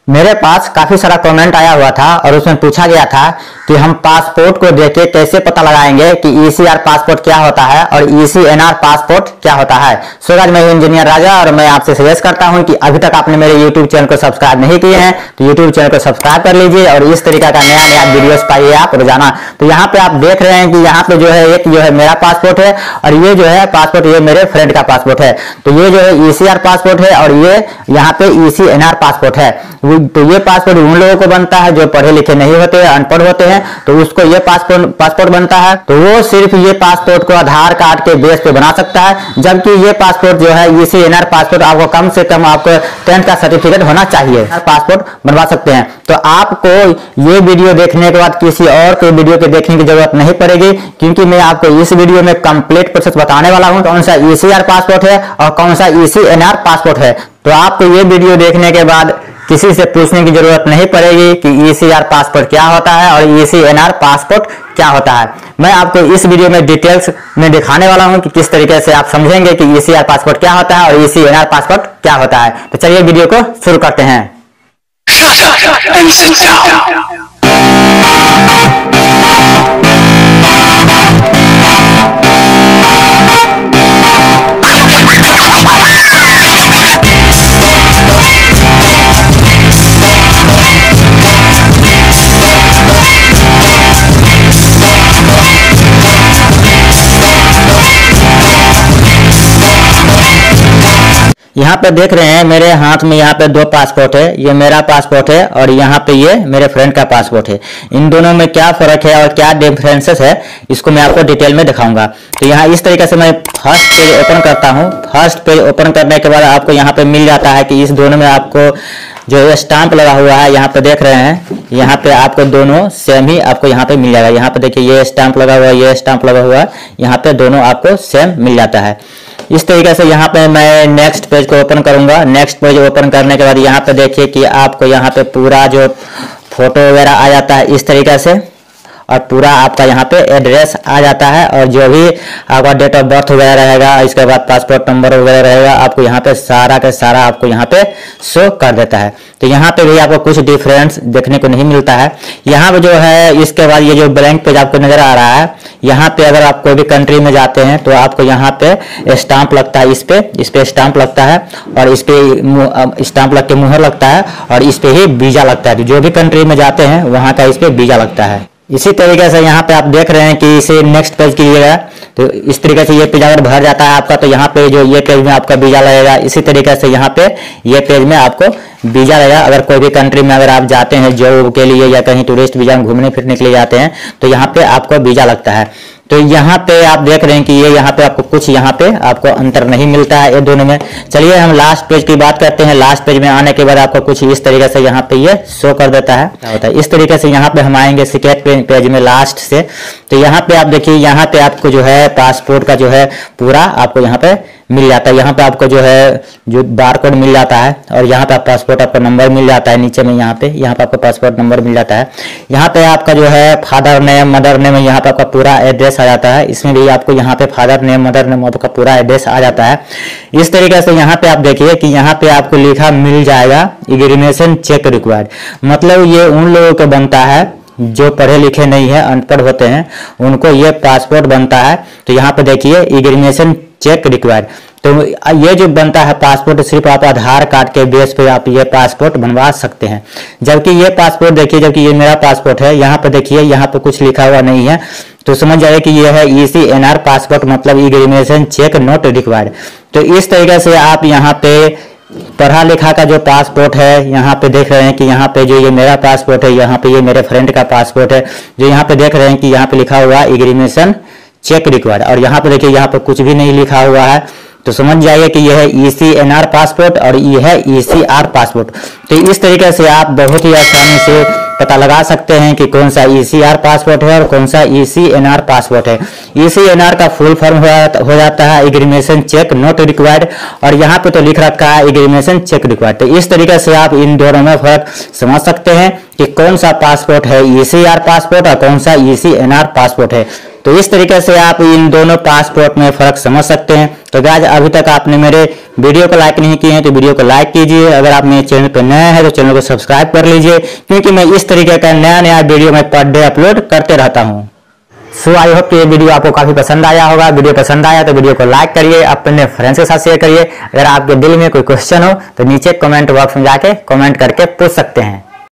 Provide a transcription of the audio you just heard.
मेरे पास काफी सारा कमेंट आया हुआ था और उसमें पूछा गया था कि हम पासपोर्ट को देख के कैसे पता लगाएंगे कि ईसीआर पासपोर्ट क्या होता है और ईसीएनआर पासपोर्ट क्या होता है। सो गाइस, मैं इंजीनियर राजा और मैं आपसे सजेस्ट करता हूं कि अभी तक आपने मेरे यूट्यूब चैनल को सब्सक्राइब नहीं किए हैं तो यूट्यूब चैनल को सब्सक्राइब कर लीजिए और इस तरीका का नया नया वीडियोस पाइए आप रोजाना। तो यहाँ पे आप देख रहे हैं कि यहाँ पे जो है एक जो है मेरा पासपोर्ट है और ये जो है पासपोर्ट ये मेरे फ्रेंड का पासपोर्ट है। तो ये जो है ईसीआर पासपोर्ट है और ये यहाँ पे ईसीएनआर पासपोर्ट है। तो ये पासपोर्ट उन लोगों को बनता है जो पढ़े लिखे नहीं होते, अनपढ़ होते हैं, तो उसको ये पासपोर्ट बनता है। तो वो सिर्फ ये पासपोर्ट को आधार कार्ड के बेस पे बना सकता है, जबकि ये पासपोर्ट जो है ईसीएनआर पासपोर्ट आपको कम से कम आपको 10th का सर्टिफिकेट होना चाहिए, पासपोर्ट बनवा सकते हैं। तो आपको ये वीडियो देखने के बाद किसी और कोई वीडियो के देखने की जरूरत नहीं पड़ेगी, क्योंकि मैं आपको इस वीडियो में कंप्लीट प्रोसेस बताने वाला हूं कौन सा ईसीआर पासपोर्ट है और कौन सा ईसीएनआर पासपोर्ट है। तो आपको ये वीडियो देखने के बाद किसी से पूछने की जरूरत नहीं पड़ेगी कि ईसीआर पासपोर्ट क्या होता है और ईसीएनआर पासपोर्ट क्या होता है। मैं आपको इस वीडियो में डिटेल्स में दिखाने वाला हूं कि किस तरीके से आप समझेंगे कि ईसीआर पासपोर्ट क्या होता है और ईसीएनआर पासपोर्ट क्या होता है। तो चलिए वीडियो को शुरू करते हैं। यहाँ पे देख रहे हैं मेरे हाथ में यहाँ पे दो पासपोर्ट है, ये मेरा पासपोर्ट है और यहाँ पे ये मेरे फ्रेंड का पासपोर्ट है। इन दोनों में क्या फर्क है और क्या डिफरेंसेस है इसको मैं आपको डिटेल में दिखाऊंगा। तो यहाँ इस तरीके से मैं फर्स्ट पेज ओपन करता हूँ। फर्स्ट पेज ओपन करने के बाद आपको यहाँ पे मिल जाता है कि इस दोनों में आपको जो स्टाम्प लगा हुआ है, यहाँ पे देख रहे हैं, यहाँ पे आपको दोनों सेम ही आपको यहाँ पे मिल जाएगा। यहाँ पे देखिए ये स्टाम्प लगा हुआ है, ये स्टाम्प लगा हुआ है, यहाँ पे दोनों आपको सेम मिल जाता है। इस तरीके से यहाँ पे मैं नेक्स्ट पेज को ओपन करूंगा। नेक्स्ट पेज ओपन करने के बाद यहाँ पे देखिए कि आपको यहाँ पे पूरा जो फोटो वगैरह आ जाता है इस तरीके से, और पूरा आपका यहाँ पे एड्रेस आ जाता है और जो भी आपका डेट ऑफ बर्थ वगैरह रहेगा, इसके बाद पासपोर्ट नंबर वगैरह रहेगा, आपको यहाँ पे सारा का सारा आपको यहाँ पे शो कर देता है। तो यहाँ पे भी आपको कुछ डिफरेंस देखने को नहीं मिलता है। यहाँ पे जो है इसके बाद ये जो ब्लैंक पेज आपको नजर आ रहा है, यहाँ पे अगर आप कोई भी कंट्री में जाते हैं तो आपको यहाँ पे स्टाम्प लगता है, इस पे स्टाम्प लगता है और इस पे स्टाम्प लग के मुहर लगता है और इस पे ही वीजा लगता है। तो जो भी कंट्री में जाते हैं वहाँ का इस पे वीजा लगता है। इसी तरीके से यहाँ पे आप देख रहे हैं कि इसे नेक्स्ट पेज कीजिएगा तो इस तरीके से ये पेज अगर भर जाता है आपका, तो यहाँ पे जो ये पेज में आपका वीजा लगेगा। इसी तरीके से यहाँ पे ये पेज में आपको वीजा लगेगा। अगर कोई भी कंट्री में अगर आप जाते हैं जॉब के लिए या कहीं टूरिस्ट वीजा में घूमने फिरने के लिए जाते हैं तो यहाँ पे आपको वीजा लगता है। तो यहाँ पे आप देख रहे हैं कि ये यहाँ पे आपको कुछ यहाँ पे आपको अंतर नहीं मिलता है ये दोनों में। चलिए हम लास्ट पेज की बात करते हैं। लास्ट पेज में आने के बाद आपको कुछ इस तरीके से यहाँ पे ये शो कर देता है, क्या होता है। इस तरीके से यहाँ पे हम आएंगे सेकेंड पेज में लास्ट से। तो यहाँ पे आप देखिए, यहाँ पे आपको जो है पासपोर्ट का जो है पूरा आपको यहाँ पे मिल जाता है। यहाँ पे आपको जो है जो बार कोड मिल जाता है और यहाँ पे पासपोर्ट आपका नंबर मिल जाता है नीचे में। यहाँ पे आपको पासपोर्ट नंबर मिल जाता है। यहाँ पे आपका जो है फादर नेम मदर नेम, यहाँ पे आपका पूरा एड्रेस आ जाता है। इसमें भी आपको यहाँ पे फादर नेम मदर नेम आपका पूरा एड्रेस आ जाता है। इस तरीके से यहाँ पे आप देखिए कि यहाँ पे आपको लिखा मिल जाएगा इग्रीमेशन चेक रिक्वायर्ड। मतलब ये उन लोगों को बनता है जो पढ़े लिखे नहीं है, अनपढ़ होते हैं, उनको ये पासपोर्ट बनता है। तो यहाँ पे देखिए इग्रीमेशन चेक रिक्वायर्ड। तो ये जो बनता है पासपोर्ट सिर्फ आप आधार कार्ड के बेस पे आप ये पासपोर्ट बनवा सकते हैं। जबकि ये पासपोर्ट देखिए, जबकि ये मेरा पासपोर्ट है, यहाँ पे देखिए यहाँ पे कुछ लिखा हुआ नहीं है, तो समझ जाइए कि ये है ईसीएनआर पासपोर्ट, मतलब इग्रीमेशन चेक नॉट रिक्वायर्ड। तो इस तरीके से आप यहाँ पे पढ़ा लिखा का जो पासपोर्ट है, यहाँ पे देख रहे हैं कि यहाँ पे जो ये मेरा पासपोर्ट है, यहाँ पे ये मेरे फ्रेंड का पासपोर्ट है, जो यहाँ पे देख रहे हैं कि यहाँ पे लिखा हुआ है इग्रीमेशन चेक रिक्वायर्ड। और यहाँ पे देखिए यहाँ पे कुछ भी नहीं लिखा हुआ है, तो समझ जाइए कि यह है ईसीएनआर पासपोर्ट और यह है ईसीआर पासपोर्ट। तो इस तरीके से आप बहुत ही आसानी से पता लगा सकते हैं कि कौन सा ईसीआर पासपोर्ट है और कौन सा ईसीएनआर पासपोर्ट है। ईसीएनआर का फुल फॉर्म हो जाता है इग्रीमेशन चेक नॉट रिक्वायर्ड, और यहाँ पे तो लिख रखा है इग्रीमेशन चेक रिक्वायर्ड। तो इस तरीके से आप इन दोनों में फर्क समझ सकते हैं कि कौन सा पासपोर्ट है ईसीआर पासपोर्ट और कौन सा ईसीएनआर पासपोर्ट है। तो इस तरीके से आप इन दोनों पासपोर्ट में फ़र्क समझ सकते हैं। तो गाइस अभी तक आपने मेरे वीडियो को लाइक नहीं किए हैं तो वीडियो को लाइक कीजिए। अगर आप मेरे चैनल पर नए हैं तो चैनल को सब्सक्राइब कर लीजिए, क्योंकि मैं इस तरीके का नया नया वीडियो मैं पर डे अपलोड करते रहता हूँ। सो आई होप कि ये वीडियो आपको काफी पसंद आया होगा। वीडियो पसंद आया तो वीडियो को लाइक करिए, अपने फ्रेंड्स के साथ शेयर करिए। अगर आपके दिल में कोई क्वेश्चन हो तो नीचे कमेंट बॉक्स में जाके कमेंट करके पूछ सकते हैं।